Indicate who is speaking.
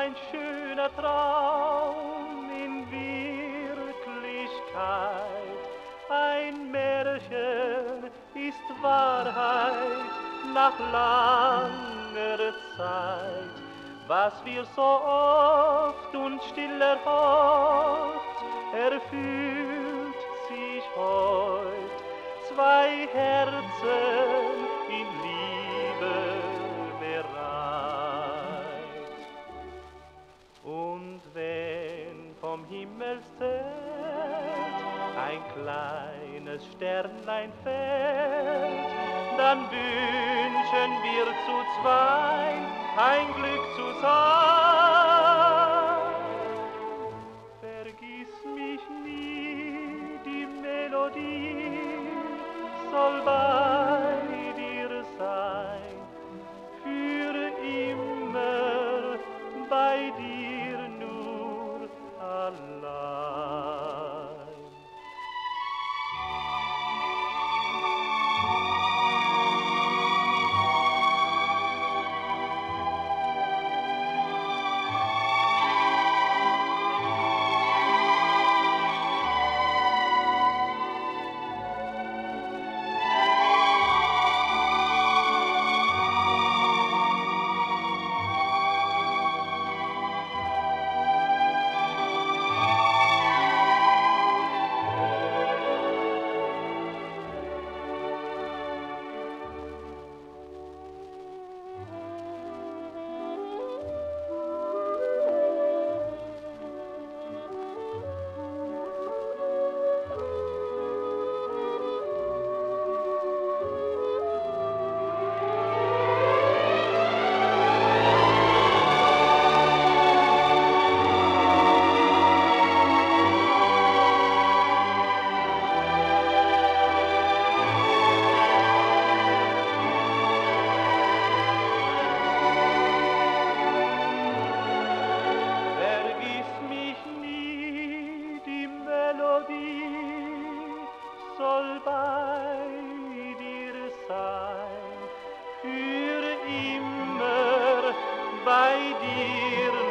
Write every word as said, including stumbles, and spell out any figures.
Speaker 1: ein schöner Traum in Wirklichkeit. Ein Märchen ist Wahrheit nach langer Zeit. Was wir so oft und still erhofft, erfüllt sich heut. Zwei Herzen in Liebe bereit. Und wenn vom Himmelszelt ein kleines Sternlein fällt, dann wünschen wir zu zweit ein Glück zu sein. Vergiss mich nie, die Melodie soll bei dir sein, für immer bei dir nur allein. Soll bei dir sein, für immer bei dir